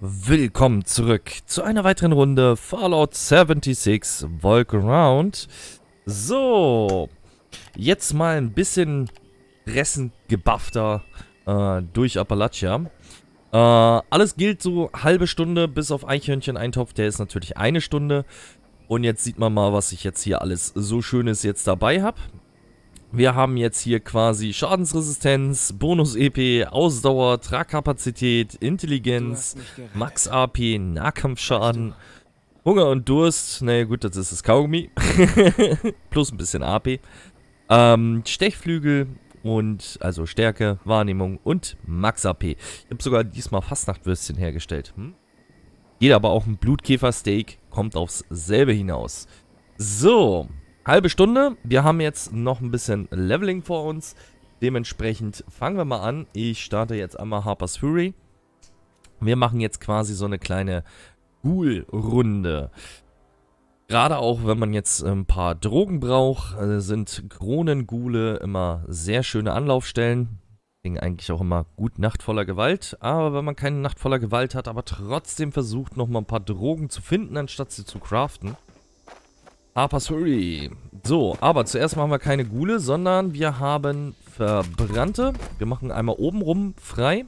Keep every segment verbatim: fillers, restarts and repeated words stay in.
Willkommen zurück zu einer weiteren Runde Fallout sechsundsiebzig Walkaround. So, jetzt mal ein bisschen ressengebuffter äh, durch Appalachia. Äh, alles gilt so halbe Stunde, bis auf Eichhörnchen-Eintopf, der ist natürlich eine Stunde. Und jetzt sieht man mal, was ich jetzt hier alles so Schönes jetzt dabei habe. Wir haben jetzt hier quasi Schadensresistenz, Bonus-E P, Ausdauer, Tragkapazität, Intelligenz, Max-A P, Nahkampfschaden, Hunger und Durst. Naja gut, das ist das Kaugummi. Plus ein bisschen A P. Ähm, Stechflügel und also Stärke, Wahrnehmung und Max-A P. Ich habe sogar diesmal Fastnachtwürstchen hergestellt. Hm? Geht aber auch ein Blutkäfersteak, kommt aufs selbe hinaus. So. Halbe Stunde. Wir haben jetzt noch ein bisschen Leveling vor uns. Dementsprechend fangen wir mal an. Ich starte jetzt einmal Harper's Fury. Wir machen jetzt quasi so eine kleine Ghoul-Runde. Gerade auch, wenn man jetzt ein paar Drogen braucht, sind Kronenghule immer sehr schöne Anlaufstellen. Deswegen eigentlich auch immer gut Nacht voller Gewalt. Aber wenn man keine Nacht voller Gewalt hat, aber trotzdem versucht, noch mal ein paar Drogen zu finden, anstatt sie zu craften. Harper's Fury. So, aber zuerst machen wir keine Ghule, sondern wir haben Verbrannte. Wir machen einmal obenrum frei.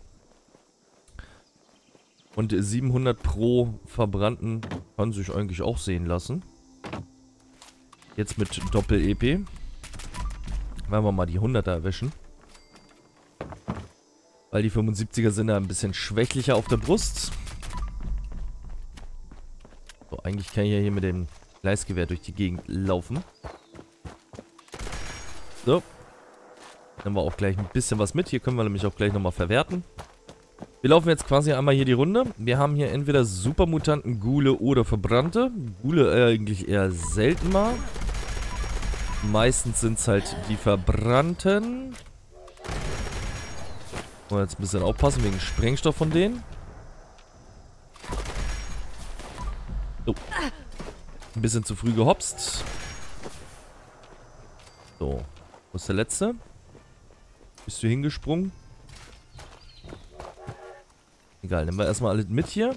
Und siebenhundert pro Verbrannten kann sich eigentlich auch sehen lassen. Jetzt mit Doppel-E P. Werden wir mal die hunderter erwischen. Weil die fünfundsiebziger sind da ein bisschen schwächlicher auf der Brust. So, eigentlich kann ich ja hier mit dem Gleisgewehr durch die Gegend laufen. So. Dann haben wir auch gleich ein bisschen was mit. Hier können wir nämlich auch gleich nochmal verwerten. Wir laufen jetzt quasi einmal hier die Runde. Wir haben hier entweder Supermutanten, Ghule oder Verbrannte. Ghule eigentlich eher selten mal. Meistens sind es halt die Verbrannten. Und jetzt ein bisschen aufpassen wegen Sprengstoff von denen. So. Ein bisschen zu früh gehopst. So. Wo ist der letzte? Bist du hingesprungen? Egal, nehmen wir erstmal alles mit hier.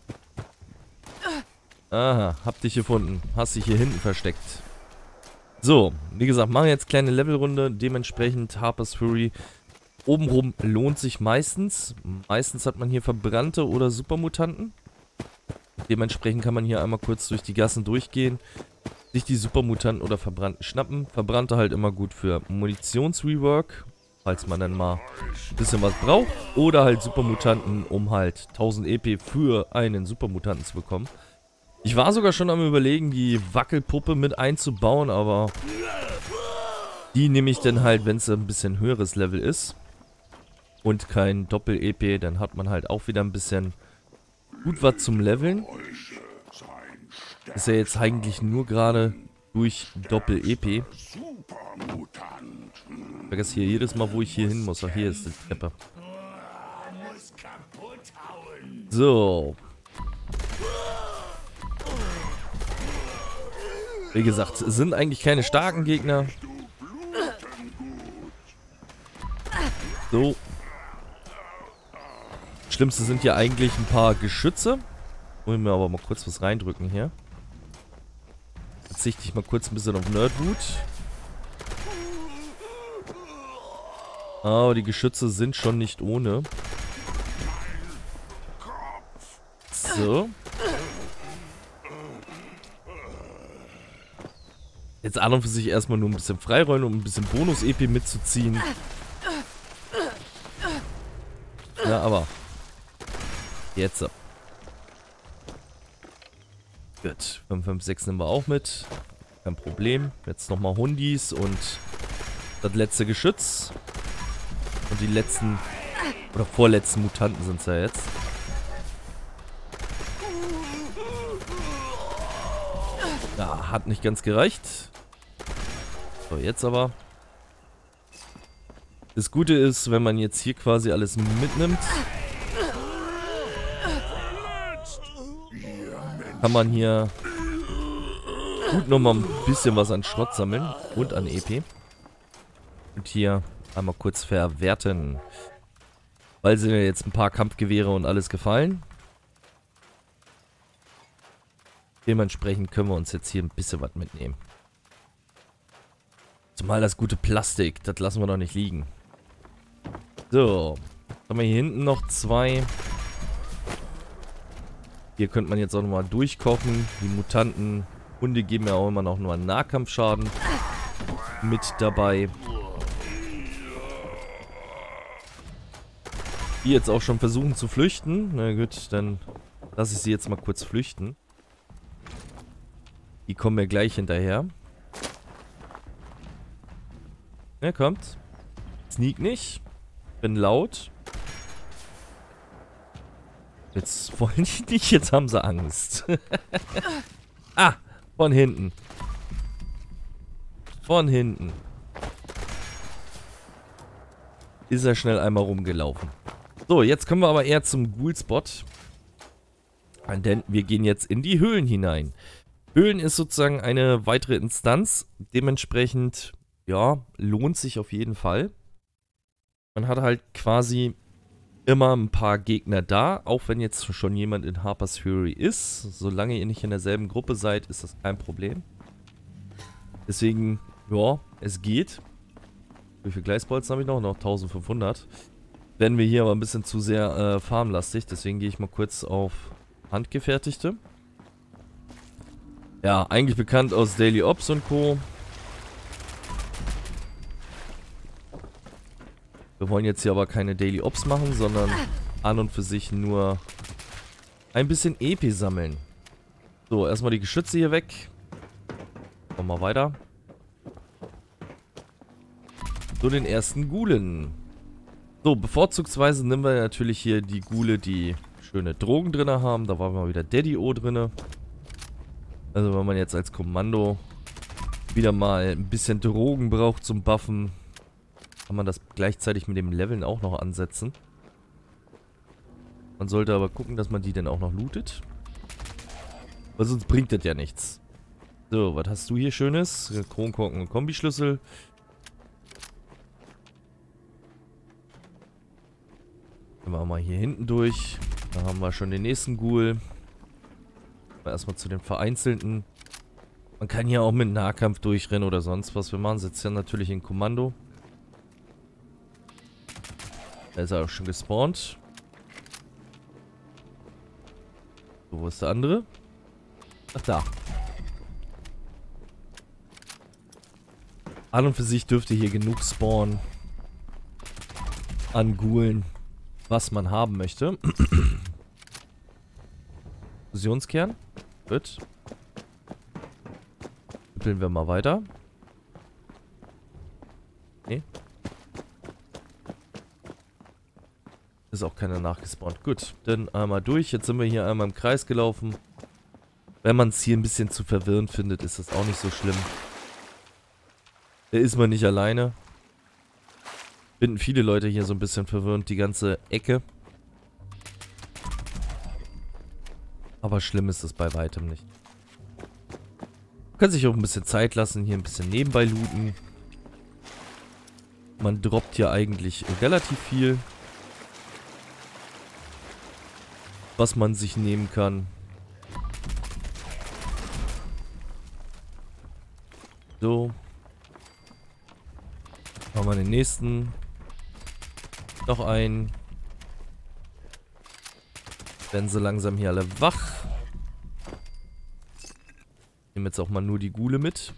Aha, hab dich gefunden. Hast dich hier hinten versteckt. So, wie gesagt, machen jetzt kleine Levelrunde. Dementsprechend Harper's Fury. Obenrum lohnt sich meistens. Meistens hat man hier Verbrannte oder Supermutanten. Dementsprechend kann man hier einmal kurz durch die Gassen durchgehen, sich die Supermutanten oder Verbrannten schnappen. Verbrannte halt immer gut für Munitionsrework, falls man dann mal ein bisschen was braucht. Oder halt Supermutanten, um halt tausend E P für einen Supermutanten zu bekommen. Ich war sogar schon am Überlegen, die Wackelpuppe mit einzubauen, aber die nehme ich dann halt, wenn es ein bisschen höheres Level ist. Und kein Doppel-E P, dann hat man halt auch wieder ein bisschen gut was zum Leveln. Ist ja jetzt eigentlich nur gerade durch Doppel-E P. Ich vergesse hier jedes Mal, wo ich hier hin muss. Ach, hier ist die Treppe. So. Wie gesagt, es sind eigentlich keine starken Gegner. So. Schlimmste sind ja eigentlich ein paar Geschütze. Wollen wir aber mal kurz was reindrücken hier. Verzichte ich mal kurz ein bisschen auf Nerdwood. Aber die Geschütze sind schon nicht ohne. So. Jetzt an und für sich erstmal nur ein bisschen freiräumen, um ein bisschen Bonus-E P mitzuziehen. Ja, aber jetzt. Gut. fünf fünf sechs nehmen wir auch mit. Kein Problem. Jetzt nochmal Hundis und das letzte Geschütz. Und die letzten oder vorletzten Mutanten sind es ja jetzt. Ja, hat nicht ganz gereicht. So, jetzt aber. Das Gute ist, wenn man jetzt hier quasi alles mitnimmt, kann man hier gut nochmal ein bisschen was an Schrott sammeln und an E P. Und hier einmal kurz verwerten. Weil sind ja jetzt ein paar Kampfgewehre und alles gefallen. Dementsprechend können wir uns jetzt hier ein bisschen was mitnehmen. Zumal das gute Plastik, das lassen wir doch nicht liegen. So, haben wir hier hinten noch zwei. Hier könnte man jetzt auch nochmal durchkochen. Die Mutanten, Hunde geben ja auch immer noch nur einen Nahkampfschaden mit dabei. Die jetzt auch schon versuchen zu flüchten. Na gut, dann lasse ich sie jetzt mal kurz flüchten. Die kommen mir gleich hinterher. Ja, kommt. Sneak nicht. Bin laut. Jetzt wollen die nicht, jetzt haben sie Angst. Ah, von hinten. Von hinten. Ist er schnell einmal rumgelaufen. So, jetzt kommen wir aber eher zum Ghoul-Spot. Denn wir gehen jetzt in die Höhlen hinein. Höhlen ist sozusagen eine weitere Instanz. Dementsprechend, ja, lohnt sich auf jeden Fall. Man hat halt quasi immer ein paar Gegner da, auch wenn jetzt schon jemand in Harper's Fury ist. Solange ihr nicht in derselben Gruppe seid, ist das kein Problem. Deswegen, ja, es geht. Wie viele Gleisbolzen habe ich noch? Noch eintausendfünfhundert. Werden wir hier aber ein bisschen zu sehr äh, farmlastig, deswegen gehe ich mal kurz auf handgefertigte. Ja, eigentlich bekannt aus Daily Ops und Co. Wir wollen jetzt hier aber keine Daily Ops machen, sondern an und für sich nur ein bisschen E P sammeln. So, erstmal die Geschütze hier weg. Machen wir weiter. So, den ersten Ghoulen. So, bevorzugsweise nehmen wir natürlich hier die Ghule, die schöne Drogen drin haben. Da war mal wieder Daddy-O drin. Also wenn man jetzt als Kommando wieder mal ein bisschen Drogen braucht zum Buffen, kann man das gleichzeitig mit dem Leveln auch noch ansetzen. Man sollte aber gucken, dass man die dann auch noch lootet. Weil sonst bringt das ja nichts. So, was hast du hier Schönes? Kronkorken und Kombischlüssel. Gehen wir mal hier hinten durch. Da haben wir schon den nächsten Ghoul. Erstmal zu den vereinzelten. Man kann hier auch mit Nahkampf durchrennen oder sonst was. Wir machen es jetzt ja natürlich in Kommando. Da ist er auch schon gespawnt. So, wo ist der andere? Ach, da. An und für sich dürfte hier genug spawnen an Ghoulen, was man haben möchte. Fusionskern. Gut. Tippeln wir mal weiter. Nee. Ist auch keiner nachgespawnt. Gut, dann einmal durch. Jetzt sind wir hier einmal im Kreis gelaufen. Wenn man es hier ein bisschen zu verwirrend findet, ist das auch nicht so schlimm. Da ist man nicht alleine. Finden viele Leute hier so ein bisschen verwirrend, die ganze Ecke. Aber schlimm ist es bei weitem nicht. Man kann sich auch ein bisschen Zeit lassen, hier ein bisschen nebenbei looten. Man droppt hier eigentlich relativ viel, was man sich nehmen kann. So. Machen wir den nächsten. Noch einen. Werden sie langsam hier alle wach. Nehmen jetzt auch mal nur die Ghule mit.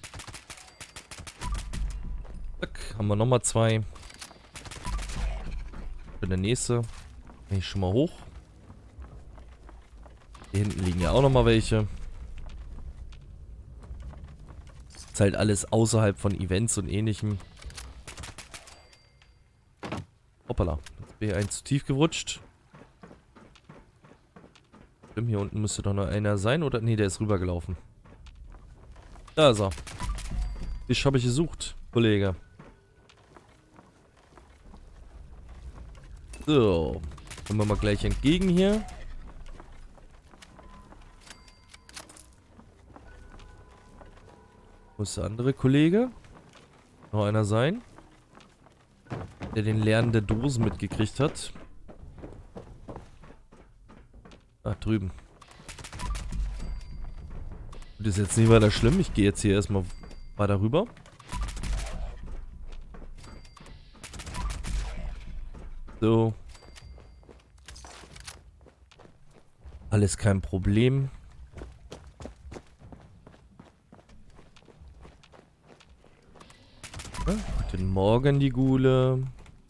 Zack, haben wir nochmal zwei. Für der nächste. Bin ich schon mal hoch. Hier hinten liegen ja auch nochmal welche. Ist halt alles außerhalb von Events und ähnlichem. Hoppala. Jetzt bin ich ein zu tief gerutscht. Stimmt, hier unten müsste doch noch einer sein, oder? Ne, der ist rübergelaufen. Da ist er. Dich habe ich gesucht, Kollege. So. Kommen wir mal gleich entgegen hier. Wo ist der andere Kollege? Noch einer sein? Der den Lernen der Dosen mitgekriegt hat. Ah, drüben. Das ist jetzt nicht weiter schlimm. Ich gehe jetzt hier erstmal weiter rüber. So. Alles kein Problem. Ja, guten Morgen, die Ghule.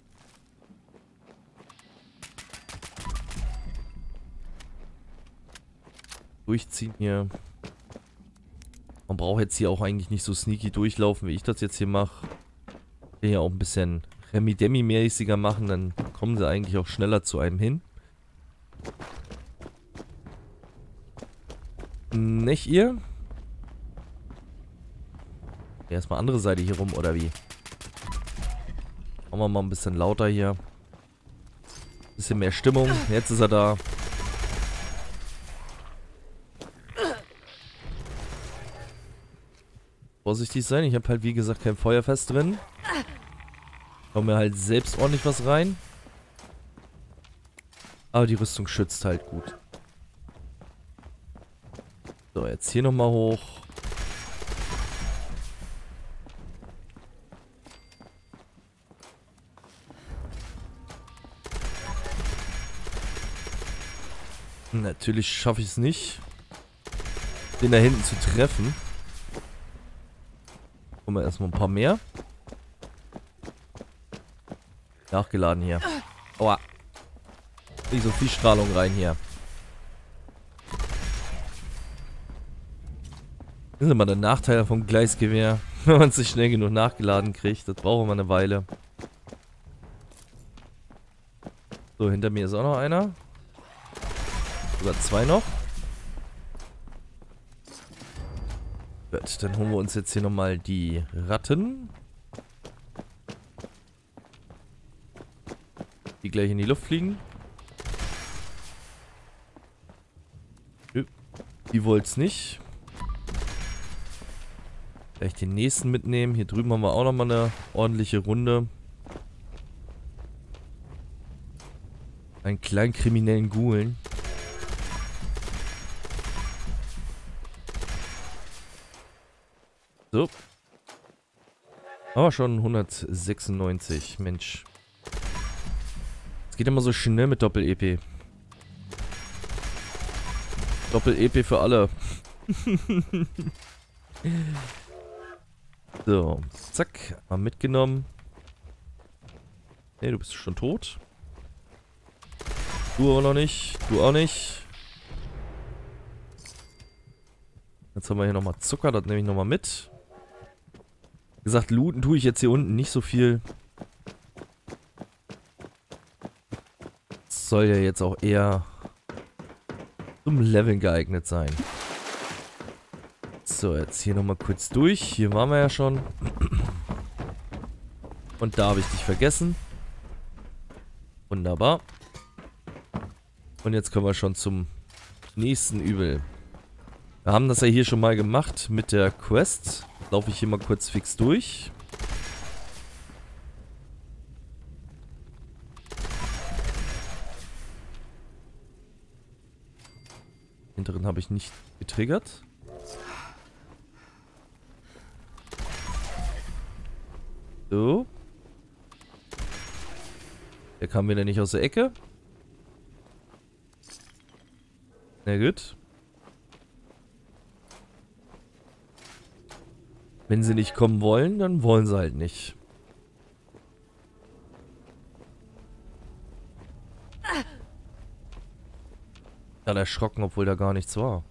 Durchziehen hier. Man braucht jetzt hier auch eigentlich nicht so sneaky durchlaufen, wie ich das jetzt hier mache. Ich will ja auch ein bisschen Remi-Demi-mäßiger machen, dann kommen sie eigentlich auch schneller zu einem hin. Nicht ihr? Erstmal andere Seite hier rum, oder wie? Machen wir mal ein bisschen lauter hier. Bisschen mehr Stimmung. Jetzt ist er da. Vorsichtig sein. Ich habe halt, wie gesagt, kein Feuerfest drin. Hau mir halt selbst ordentlich was rein. Aber die Rüstung schützt halt gut. So, jetzt hier nochmal hoch. Natürlich schaffe ich es nicht, den da hinten zu treffen. Kommen wir erstmal ein paar mehr. Nachgeladen hier. Aua. Nicht so viel Strahlung rein hier. Das ist immer der Nachteil vom Gleisgewehr. Wenn man es nicht schnell genug nachgeladen kriegt. Das braucht immer eine Weile. So, hinter mir ist auch noch einer. Sogar zwei noch. Gut, dann holen wir uns jetzt hier nochmal die Ratten. Die gleich in die Luft fliegen. Nö, die wollt's nicht. Gleich den nächsten mitnehmen. Hier drüben haben wir auch nochmal eine ordentliche Runde. Einen kleinen kriminellen Ghoulen. So. Aber schon hundertsechsundneunzig. Mensch. Es geht immer so schnell mit Doppel-E P. Doppel-E P für alle. So. Zack. Mal mitgenommen. Ne, du bist schon tot. Du auch noch nicht. Du auch nicht. Jetzt haben wir hier nochmal Zucker. Das nehme ich nochmal mit. Wie gesagt, looten tue ich jetzt hier unten nicht so viel. Das soll ja jetzt auch eher zum Leveln geeignet sein. So, jetzt hier nochmal kurz durch. Hier waren wir ja schon. Und da habe ich dich vergessen. Wunderbar. Und jetzt kommen wir schon zum nächsten Übel. Wir haben das ja hier schon mal gemacht mit der Quest. Laufe ich hier mal kurz fix durch. Hinteren habe ich nicht getriggert. So. Der kam wieder nicht aus der Ecke. Na gut. Wenn sie nicht kommen wollen, dann wollen sie halt nicht. Dann erschrocken, obwohl da gar nichts war.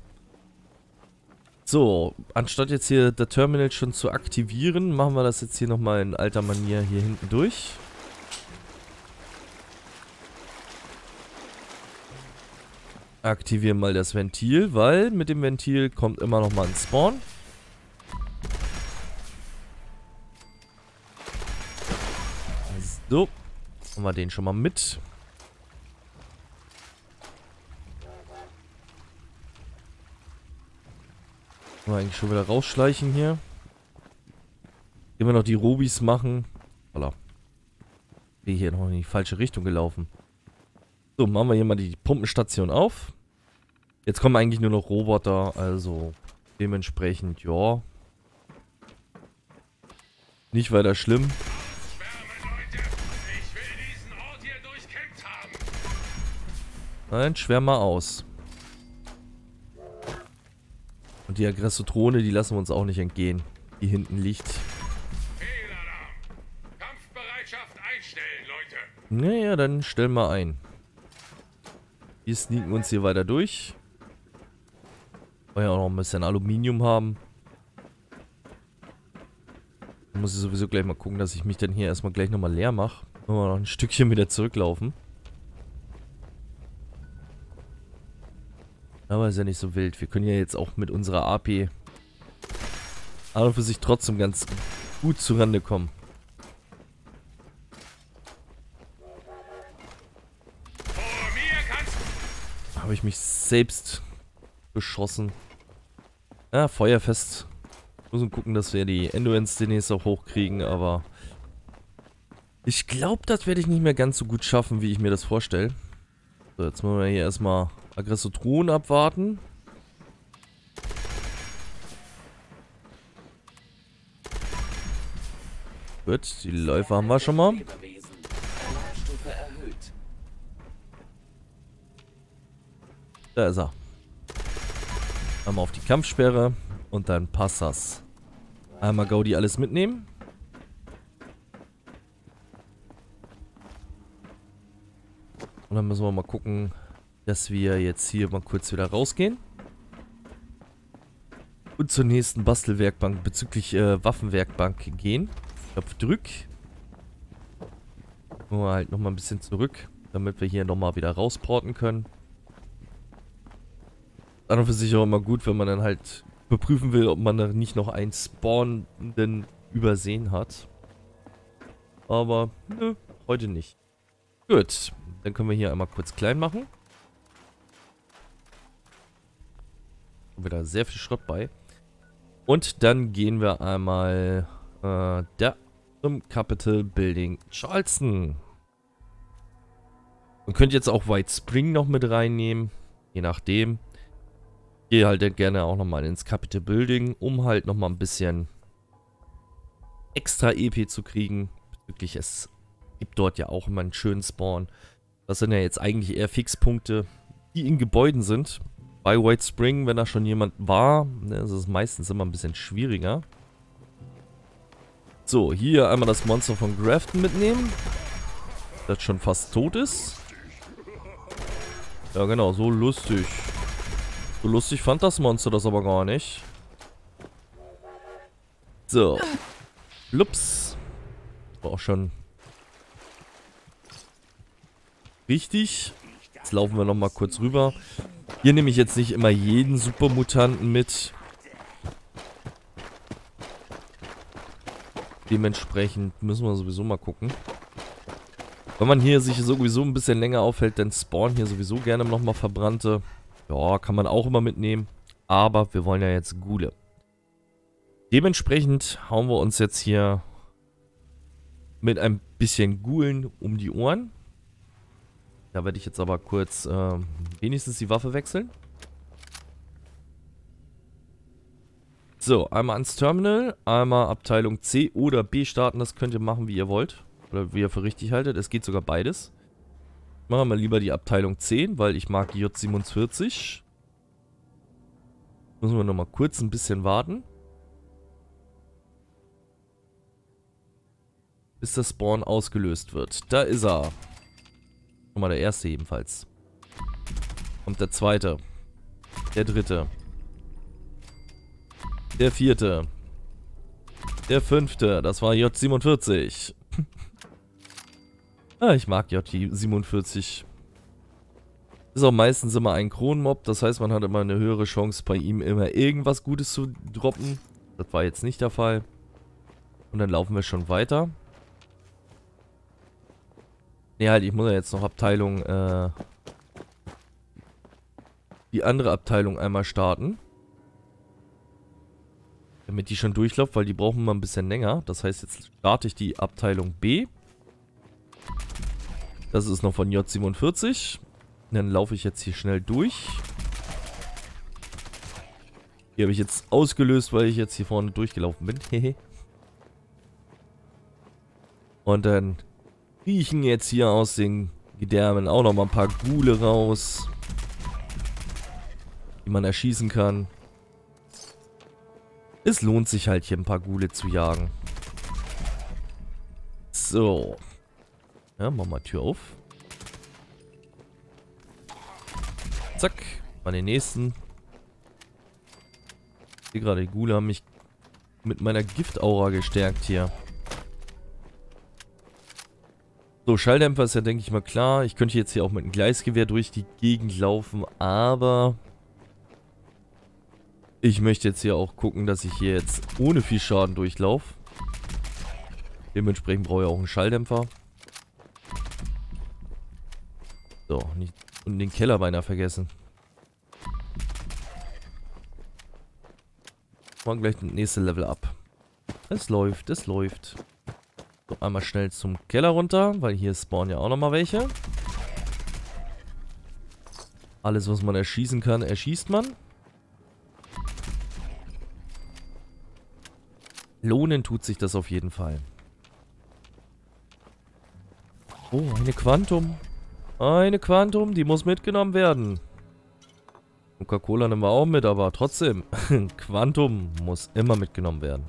So, anstatt jetzt hier das Terminal schon zu aktivieren, machen wir das jetzt hier nochmal in alter Manier hier hinten durch. Aktivieren mal das Ventil, weil mit dem Ventil kommt immer nochmal ein Spawn. So, haben wir den schon mal mit. Können wir eigentlich schon wieder rausschleichen hier. Immer noch die Rubis machen. Voilà. Bin hier noch in die falsche Richtung gelaufen. So, machen wir hier mal die Pumpenstation auf. Jetzt kommen eigentlich nur noch Roboter, also Dementsprechend, ja. Nicht weiter schlimm. Nein, schwärm mal aus. Und die Aggressotrone, die lassen wir uns auch nicht entgehen. Die hinten liegt. Kampfbereitschaft einstellen, Leute. Naja, dann stellen wir ein. Wir sneaken uns hier weiter durch. Weil wir auch noch ein bisschen Aluminium haben. Dann muss ich sowieso gleich mal gucken, dass ich mich dann hier erstmal gleich nochmal leer mache. Wenn wir noch ein Stückchen wieder zurücklaufen. Aber ist ja nicht so wild. Wir können ja jetzt auch mit unserer A P an und für sich trotzdem ganz gut zurande kommen. Habe ich mich selbst beschossen. Ja, feuerfest. Müssen gucken, dass wir die Endurance demnächst auch hochkriegen, aber ich glaube, das werde ich nicht mehr ganz so gut schaffen, wie ich mir das vorstelle. So, jetzt müssen wir hier erstmal Aggressotronen abwarten. Gut, die Läufer haben wir schon mal. Da ist er. Einmal auf die Kampfsperre und dann passt das. Einmal Gaudi alles mitnehmen. Und dann müssen wir mal gucken, dass wir jetzt hier mal kurz wieder rausgehen. Und zur nächsten Bastelwerkbank bezüglich äh, Waffenwerkbank gehen. Knopf drück. Machen wir halt nochmal ein bisschen zurück, damit wir hier nochmal wieder rausporten können. An und für sich auch immer gut, wenn man dann halt überprüfen will, ob man da nicht noch einen Spawnenden übersehen hat. Aber, nö, heute nicht. Gut, dann können wir hier einmal kurz klein machen. Wieder sehr viel Schrott bei. Und dann gehen wir einmal äh, da zum Capitol Building Charleston. Man könnte jetzt auch White Spring noch mit reinnehmen, je nachdem. Ich gehe halt gerne auch nochmal ins Capitol Building, um halt nochmal ein bisschen extra E P zu kriegen. Bezüglich, es gibt dort ja auch immer einen schönen Spawn. Das sind ja jetzt eigentlich eher Fixpunkte, die in Gebäuden sind. Bei White Spring, wenn da schon jemand war, ne, ist es meistens immer ein bisschen schwieriger. So, hier einmal das Monster von Grafton mitnehmen. Das schon fast tot ist. Ja genau, so lustig. So lustig fand das Monster das aber gar nicht. So. Lups. War auch schon richtig. Jetzt laufen wir nochmal kurz rüber. Hier nehme ich jetzt nicht immer jeden Supermutanten mit. Dementsprechend müssen wir sowieso mal gucken. Wenn man hier sich sowieso ein bisschen länger aufhält, dann spawnen hier sowieso gerne nochmal Verbrannte. Ja, kann man auch immer mitnehmen. Aber wir wollen ja jetzt Ghule. Dementsprechend hauen wir uns jetzt hier mit ein bisschen Ghulen um die Ohren. Da werde ich jetzt aber kurz äh, wenigstens die Waffe wechseln. So, einmal ans Terminal, einmal Abteilung C oder B starten. Das könnt ihr machen, wie ihr wollt. Oder wie ihr für richtig haltet. Es geht sogar beides. Machen wir lieber die Abteilung zehn, weil ich mag J siebenundvierzig. Müssen wir nochmal kurz ein bisschen warten. Bis der Spawn ausgelöst wird. Da ist er. Nochmal der erste jedenfalls. Kommt der zweite. Der dritte. Der vierte. Der fünfte. Das war J siebenundvierzig. Ah, ich mag J siebenundvierzig. Ist auch meistens immer ein Kronenmob. Das heißt, man hat immer eine höhere Chance, bei ihm immer irgendwas Gutes zu droppen. Das war jetzt nicht der Fall. Und dann laufen wir schon weiter. Ne, halt, ich muss ja jetzt noch Abteilung, äh, die andere Abteilung einmal starten. Damit die schon durchläuft, weil die brauchen mal ein bisschen länger. Das heißt, jetzt starte ich die Abteilung B. Das ist noch von J siebenundvierzig. Dann laufe ich jetzt hier schnell durch. Die habe ich jetzt ausgelöst, weil ich jetzt hier vorne durchgelaufen bin. Hehe. Und dann riechen jetzt hier aus den Gedärmen auch noch mal ein paar Ghule raus, die man erschießen kann. Es lohnt sich halt hier ein paar Ghule zu jagen. So. Ja, machen wir Tür auf. Zack. Mal den nächsten. Ich sehe gerade, die Ghule haben mich mit meiner Giftaura gestärkt hier. So, Schalldämpfer ist ja, denke ich mal, klar. Ich könnte jetzt hier auch mit einem Gleisgewehr durch die Gegend laufen, aber ich möchte jetzt hier auch gucken, dass ich hier jetzt ohne viel Schaden durchlaufe. Dementsprechend brauche ich auch einen Schalldämpfer. So, nicht und den Keller beinahe vergessen. Machen gleich das nächste Level ab. Es läuft, es läuft. So, einmal schnell zum Keller runter, weil hier spawnen ja auch nochmal welche. Alles, was man erschießen kann, erschießt man. Lohnen tut sich das auf jeden Fall. Oh, eine Quantum. Eine Quantum, die muss mitgenommen werden. Coca-Cola nehmen wir auch mit, aber trotzdem. Quantum muss immer mitgenommen werden.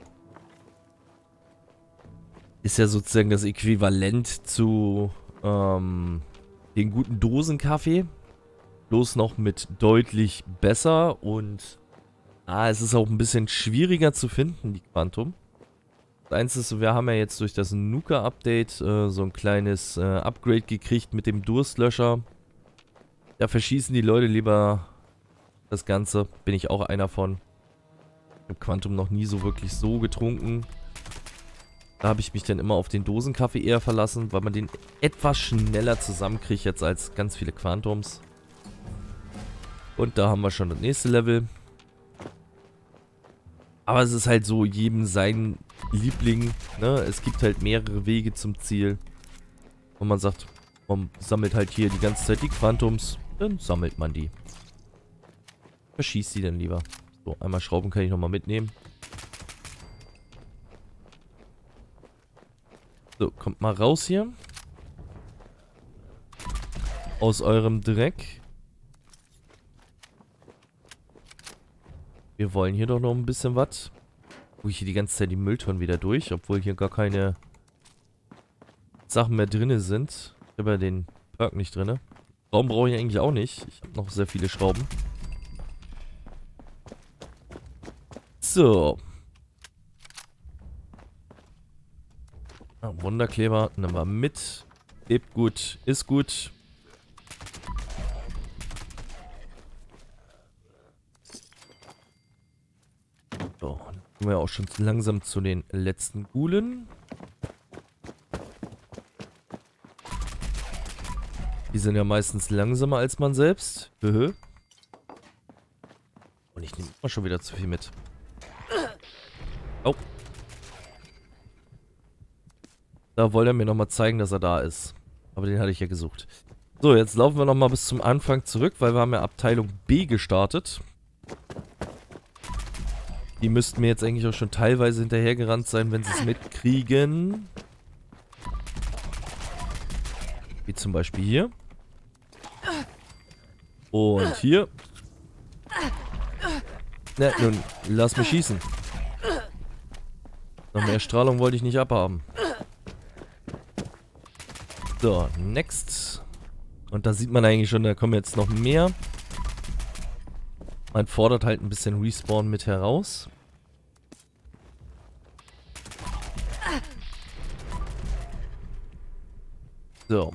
Ist ja sozusagen das Äquivalent zu ähm, den guten Dosenkaffee. Bloß noch mit deutlich besser und ah, es ist auch ein bisschen schwieriger zu finden, die Quantum. Das Einzige ist, wir haben ja jetzt durch das Nuka-Update äh, so ein kleines äh, Upgrade gekriegt mit dem Durstlöscher. Da verschießen die Leute lieber das Ganze. Bin ich auch einer von. Ich habe Quantum noch nie so wirklich so getrunken. Da habe ich mich dann immer auf den Dosenkaffee eher verlassen, weil man den etwas schneller zusammenkriegt jetzt als ganz viele Quantums. Und da haben wir schon das nächste Level. Aber es ist halt so, jedem sein Liebling, ne? Es gibt halt mehrere Wege zum Ziel. Und man sagt, man sammelt halt hier die ganze Zeit die Quantums, dann sammelt man die. Verschießt die dann lieber. So, einmal Schrauben kann ich nochmal mitnehmen. So, kommt mal raus hier. Aus eurem Dreck. Wir wollen hier doch noch ein bisschen was. Gucke ich hier die ganze Zeit die Mülltonnen wieder durch, obwohl hier gar keine Sachen mehr drin sind. Ich habe ja den Perk nicht drin. Schrauben brauche ich eigentlich auch nicht. Ich habe noch sehr viele Schrauben. So. Ah, Wunderkleber nehmen wir mit. Lebt gut, ist gut. So, dann kommen wir auch schon langsam zu den letzten Ghulen. Die sind ja meistens langsamer als man selbst. Und ich nehme immer schon wieder zu viel mit. Oh. Da wollte er mir nochmal zeigen, dass er da ist. Aber den hatte ich ja gesucht. So, jetzt laufen wir nochmal bis zum Anfang zurück, weil wir haben ja Abteilung B gestartet. Die müssten mir jetzt eigentlich auch schon teilweise hinterhergerannt sein, wenn sie es mitkriegen. Wie zum Beispiel hier. Und hier. Na, nun, lass mich schießen. Noch mehr Strahlung wollte ich nicht abhaben. So, next. Und da sieht man eigentlich schon, da kommen jetzt noch mehr. Man fordert halt ein bisschen Respawn mit heraus. So.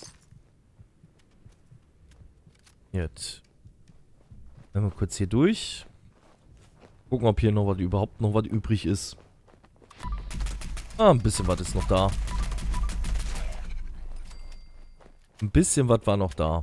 Jetzt. Einmal kurz hier durch. Gucken, ob hier noch was überhaupt noch was übrig ist. Ah, ein bisschen was ist noch da. Ein bisschen was war noch da.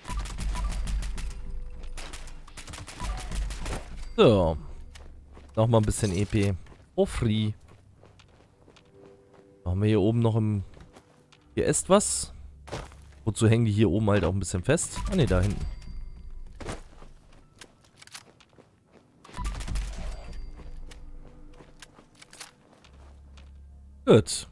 So. Nochmal ein bisschen E P. Oh, free. Haben wir hier oben noch im... Hier ist was. Wozu hängen die hier oben halt auch ein bisschen fest? Ah ne, da hinten. Gut.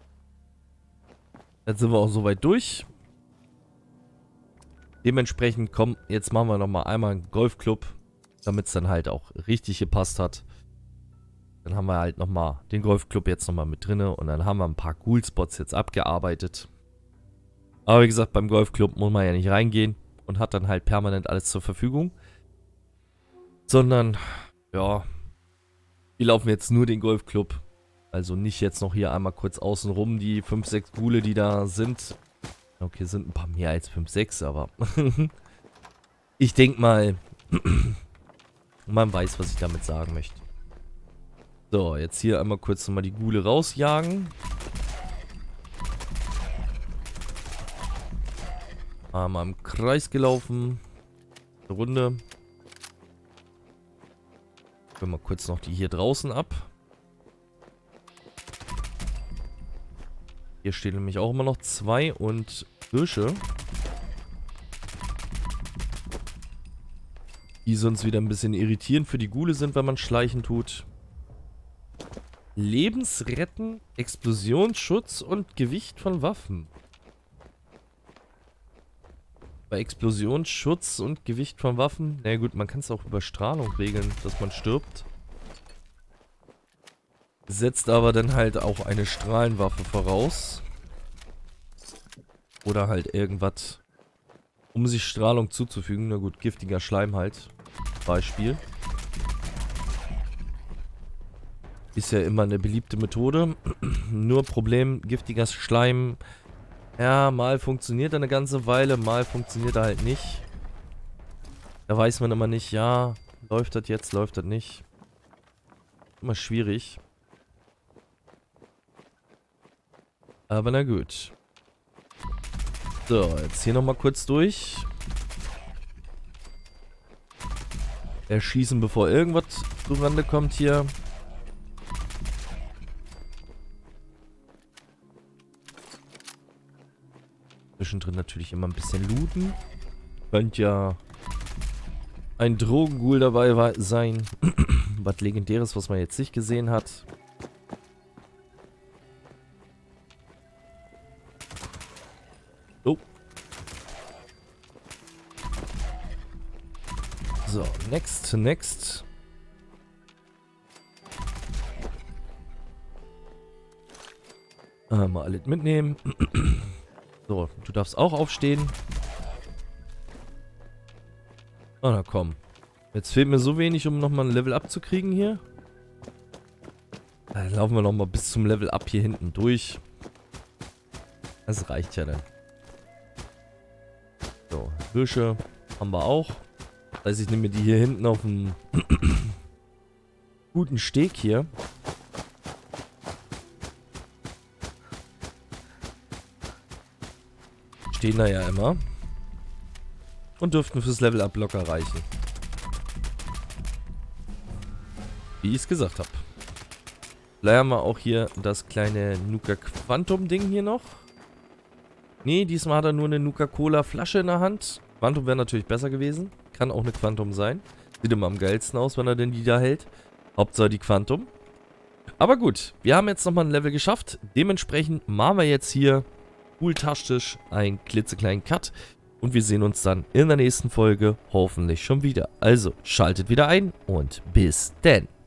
Jetzt sind wir auch soweit durch. Dementsprechend, komm, jetzt machen wir nochmal einmal einen Golfclub, damit es dann halt auch richtig gepasst hat. Dann haben wir halt nochmal den Golfclub jetzt nochmal mit drinne und dann haben wir ein paar Cool-Spots jetzt abgearbeitet. Aber wie gesagt, beim Golfclub muss man ja nicht reingehen und hat dann halt permanent alles zur Verfügung. Sondern, ja, wir laufen jetzt nur den Golfclub. Also nicht jetzt noch hier einmal kurz außen rum die fünf, sechs Gule, die da sind. Okay, sind ein paar mehr als fünf, sechs, aber ich denke mal, man weiß, was ich damit sagen möchte. So, jetzt hier einmal kurz nochmal die Gule rausjagen. Einmal im Kreis gelaufen. Eine Runde. Können wir kurz noch die hier draußen ab. Hier stehen nämlich auch immer noch zwei und Hirsche. Die sonst wieder ein bisschen irritierend für die Gule sind, wenn man Schleichen tut. Lebensretten, Explosionsschutz und Gewicht von Waffen. Bei Explosionsschutz und Gewicht von Waffen, na gut, man kann es auch über Strahlung regeln, dass man stirbt. Setzt aber dann halt auch eine Strahlenwaffe voraus. Oder halt irgendwas, um sich Strahlung zuzufügen. Na gut, giftiger Schleim halt. Beispiel. Ist ja immer eine beliebte Methode. Nur Problem, giftiger Schleim. Ja, mal funktioniert er eine ganze Weile, mal funktioniert er halt nicht. Da weiß man immer nicht, ja, läuft das jetzt, läuft das nicht. Immer schwierig. Aber na gut. So, jetzt hier nochmal kurz durch. Erschießen, bevor irgendwas zurande kommt hier. Zwischendrin natürlich immer ein bisschen looten. Könnte ja ein Drogenghoul dabei sein. Was Legendäres, was man jetzt nicht gesehen hat. Oh. So, next, next. Äh, mal alles mitnehmen. So, du darfst auch aufstehen. Ah, na komm. Jetzt fehlt mir so wenig, um nochmal ein Level up zu kriegen hier. Dann laufen wir nochmal bis zum Level up hier hinten durch. Das reicht ja dann. So, Hirsche haben wir auch. Das heißt, ich nehme die hier hinten auf einen guten Steg hier. Stehen da ja immer. Und dürften fürs Level Up locker reichen. Wie ich es gesagt habe. Vielleicht haben wir auch hier das kleine Nuka Quantum Ding hier noch. Nee, diesmal hat er nur eine Nuka Cola Flasche in der Hand. Quantum wäre natürlich besser gewesen. Kann auch eine Quantum sein. Sieht immer am geilsten aus, wenn er denn die da hält. Hauptsache die Quantum. Aber gut, wir haben jetzt nochmal ein Level geschafft. Dementsprechend machen wir jetzt hier cool-tastisch einen klitzekleinen Cut. Und wir sehen uns dann in der nächsten Folge hoffentlich schon wieder. Also schaltet wieder ein und bis denn.